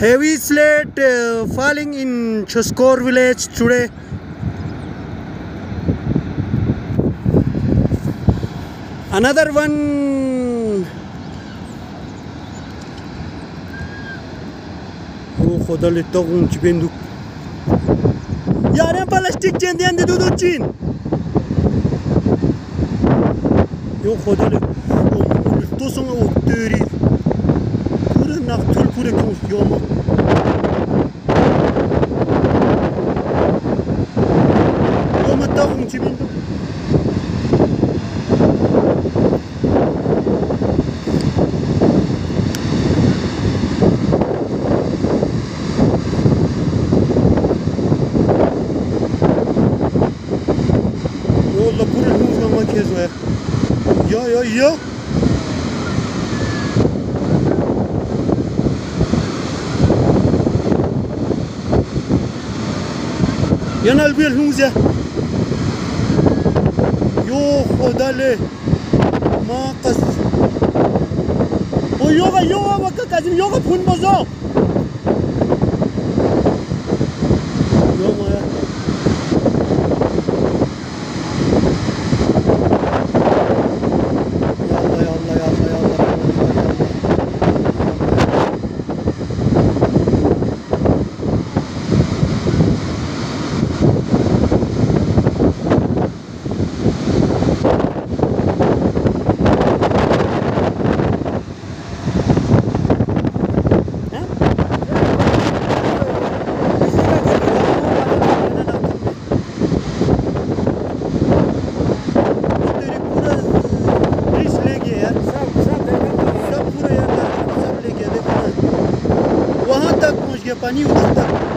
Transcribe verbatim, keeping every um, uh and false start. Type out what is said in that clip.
Heavy slate uh, falling in Choskore village today. Another one. Oh, khoda le tagum chibenduk. Yare plastic chain diyan de dudu chin. Yo khoda le. Oh, to songa otteri. Pura naktul pura kung yoma. Yoma tagum chibenduk. Yolla pura huzgama kezo ya. Ya ya ya. Yanal bir huzya. Yo khodale. Ma qas. O yoga yoga waka kazim yoga phun bozo. Yoga ya. Pani udah